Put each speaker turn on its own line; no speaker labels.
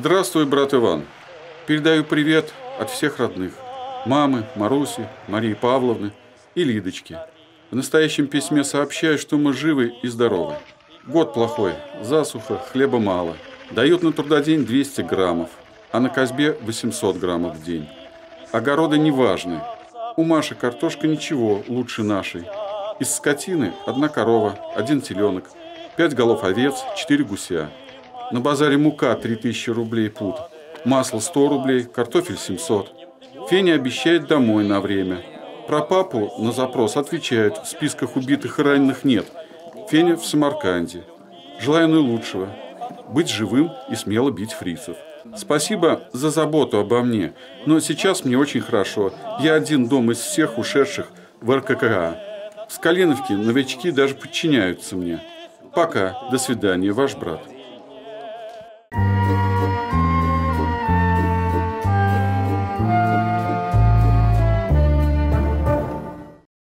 Здравствуй, брат Иван. Передаю привет от всех родных. Мамы, Маруси, Марии Павловны и Лидочки. В настоящем письме сообщаю, что мы живы и здоровы. Год плохой, засуха, хлеба мало. Дают на трудодень 200 граммов, а на косьбе 800 граммов в день. Огороды не важны. У Маши картошка ничего лучше нашей. Из скотины 1 корова, 1 теленок, 5 голов овец, 4 гуся. На базаре мука 3000 рублей пуд, масло 100 рублей, картофель 700. Феня обещает домой на время. Про папу на запрос отвечают: в списках убитых и раненых нет. Феня в Самарканде. Желаю наилучшего. Быть живым и смело бить фрицев. Спасибо за заботу обо мне, но сейчас мне очень хорошо. Я один дома из всех ушедших в РККА. В Скалиновке новички даже подчиняются мне. Пока. До свидания. Ваш брат.